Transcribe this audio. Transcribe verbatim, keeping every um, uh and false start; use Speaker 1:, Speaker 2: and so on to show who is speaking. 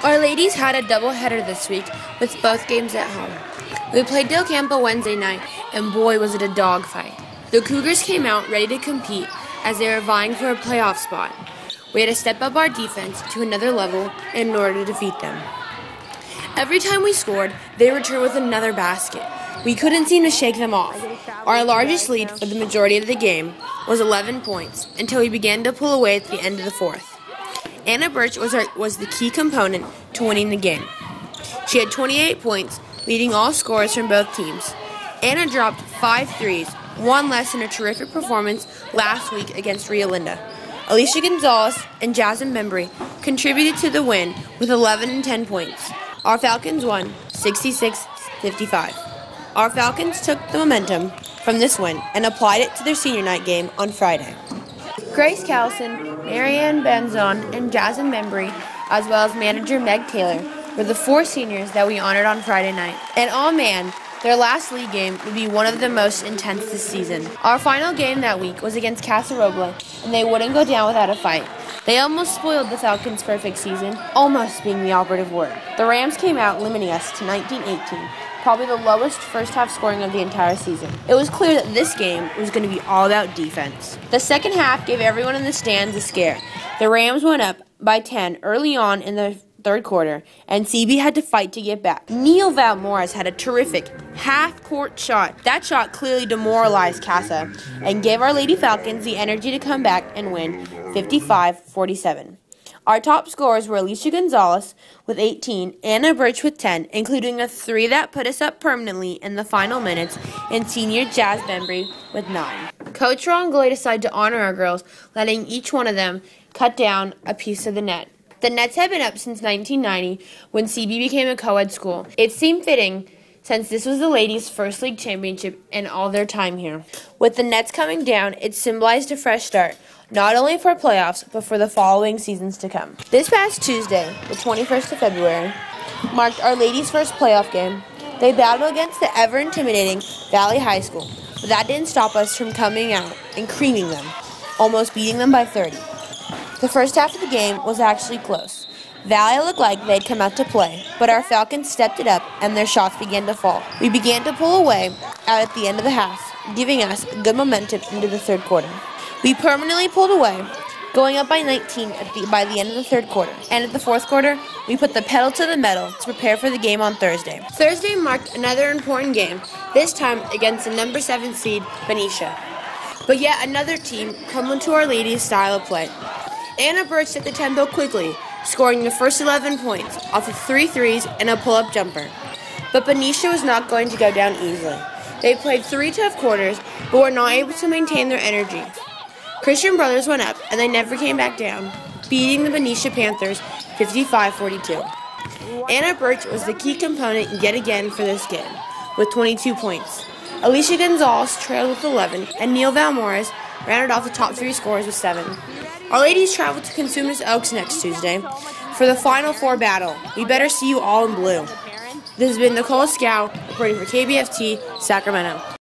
Speaker 1: Our ladies had a doubleheader this week with both games at home. We played Del Campo Wednesday night, and boy was it a dogfight. The Cougars came out ready to compete as they were vying for a playoff spot. We had to step up our defense to another level in order to defeat them. Every time we scored, they returned with another basket. We couldn't seem to shake them off. Our largest lead for the majority of the game was eleven points until we began to pull away at the end of the fourth. Anna Birch was, our, was the key component to winning the game. She had twenty-eight points, leading all scorers from both teams. Anna dropped five threes, one less than a terrific performance last week against Rio Linda. Alicia Gonzalez and Jasmine Membry contributed to the win with eleven and ten points. Our Falcons won sixty-six fifty-five. Our Falcons took the momentum from this win and applied it to their senior night game on Friday. Grace Callison, Marianne Benzon, and Jasmine Membry, as well as manager Meg Taylor, were the four seniors that we honored on Friday night. And oh man, their last league game would be one of the most intense this season. Our final game that week was against Casa Roble, and they wouldn't go down without a fight. They almost spoiled the Falcons' perfect season, almost being the operative word. The Rams came out limiting us to nineteen eighteen, probably the lowest first-half scoring of the entire season. It was clear that this game was going to be all about defense. The second half gave everyone in the stands a scare. The Rams went up by ten early on in the third quarter, and C B had to fight to get back. Neil Valmores had a terrific half-court shot. That shot clearly demoralized Casa and gave our Lady Falcons the energy to come back and win fifty-five forty-seven. Our top scorers were Alicia Gonzalez with eighteen, Anna Birch with ten, including a three that put us up permanently in the final minutes, and senior Jazz Membry with nine. Coach Ron Goy decided to honor our girls, letting each one of them cut down a piece of the net. The nets have been up since nineteen ninety, when C B became a co-ed school. It seemed fitting since this was the ladies' first league championship in all their time here. With the nets coming down, it symbolized a fresh start, not only for playoffs, but for the following seasons to come. This past Tuesday, the twenty-first of February, marked our ladies' first playoff game. They battled against the ever-intimidating Valley High School, but that didn't stop us from coming out and creaming them, almost beating them by thirty. The first half of the game was actually close. Valley looked like they'd come out to play, but our Falcons stepped it up and their shots began to fall. We began to pull away out at the end of the half, giving us good momentum into the third quarter. We permanently pulled away, going up by nineteen at the, by the end of the third quarter. And at the fourth quarter, we put the pedal to the metal to prepare for the game on Thursday. Thursday marked another important game, this time against the number seven seed, Benicia. But yet another team come into our ladies' style of play. Anna Birch set the tempo quickly, scoring the first eleven points off of three threes and a pull-up jumper. But Benicia was not going to go down easily. They played three tough quarters, but were not able to maintain their energy. Christian Brothers went up, and they never came back down, beating the Benicia Panthers fifty-five forty-two. Anna Birch was the key component yet again for this game, with twenty-two points. Alicia Gonzalez trailed with eleven, and Neil Valmores rounded off the top three scorers with seven. Our ladies travel to Cosumnes Oaks next Tuesday for the Final Four battle. We better see you all in blue. This has been Nicole Scow reporting for K B F T Sacramento.